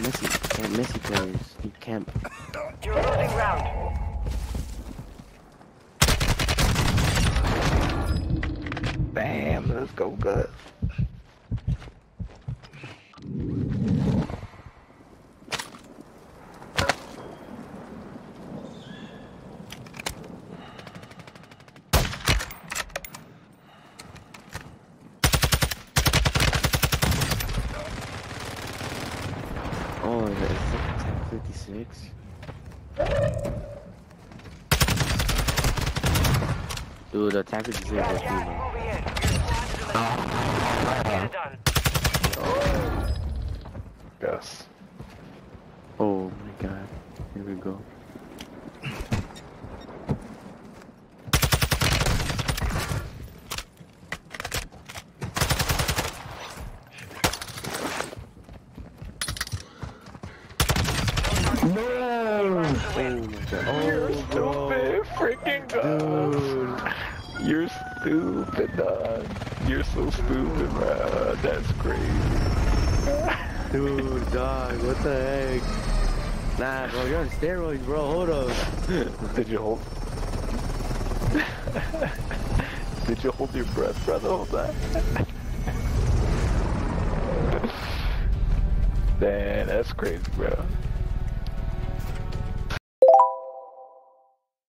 Messy players. You can't. You're losing ground. Bam, let's go, good. Oh, is it 56? Dude, the attack 56 is cool, man. Get it done. Yes. Oh my god. Here we go. No! Oh, Stupid freaking dog. You're stupid, dog. You're so stupid, bro. That's crazy. Dude, dog, what the heck? Nah, bro, you're on steroids, bro. Hold up. Did you hold? Did you hold your breath, brother? Hold that. Man, that's crazy, bro.